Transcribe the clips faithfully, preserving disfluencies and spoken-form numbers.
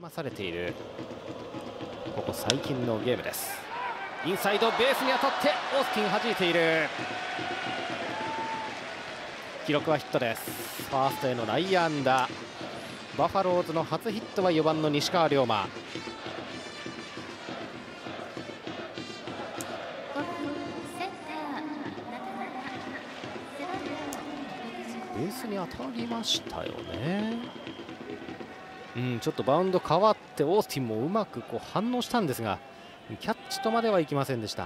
まされているここ最近のゲームです。インサイドベースに当たってオースティン弾いている。記録はヒットです。ファーストへの内野安打。バファローズの初ヒットはよばんの西川龍馬。ベースに当たりましたよね。うん、ちょっとバウンド変わってオースティンもうまくこう反応したんですが、キャッチとまではいきませんでした。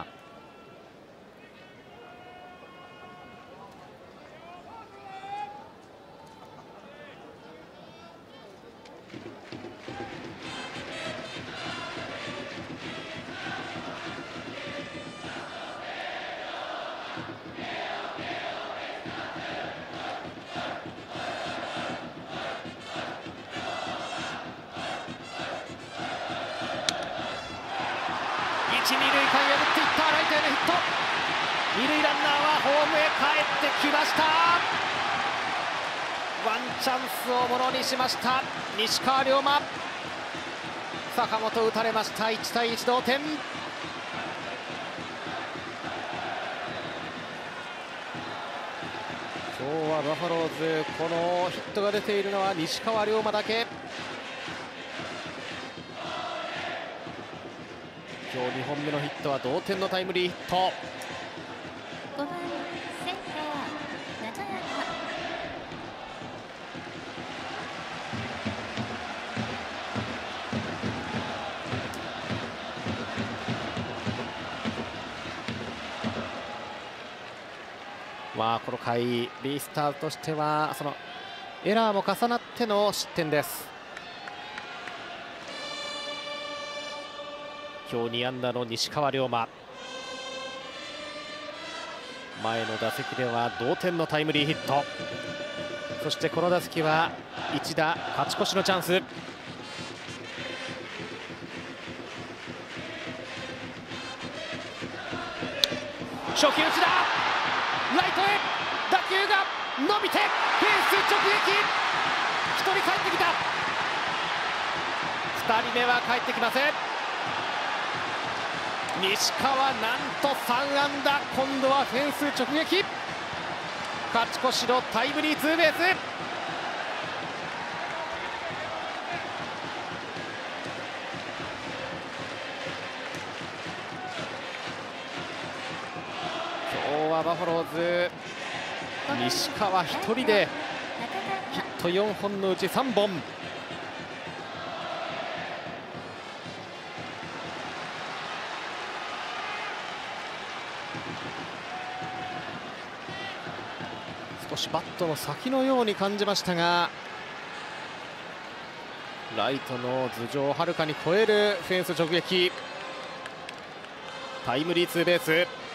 一、二塁間破っていったライトへのヒット。二塁ランナーはホームへ帰ってきました。ワンチャンスをものにしました西川龍馬。坂本打たれました。いちたいいち同点。今日はバファローズこのヒットが出ているのは西川龍馬だけ。今日にほんめのヒットは同点のタイムリーヒット。ごばんセンター中山。まあこの回ベイスターズとしてはそのエラーも重なっての失点です。今日に安打の西川龍馬。前の打席では同点のタイムリーヒット。そしてこの打席は一打勝ち越しのチャンス。初球打ちだ。ライトへ打球が伸びてフェンス直撃。ひとり帰ってきた。ふたりめは帰ってきません。西川なんとさん安打。今度はフェンス直撃。勝ち越しのタイムリーツーベース。今日はバファローズ西川ひとりでヒットよんほんのうちさんぼん。少しバットの先のように感じましたが、ライトの頭上をはるかに超えるフェンス直撃。タイムリーツーベース。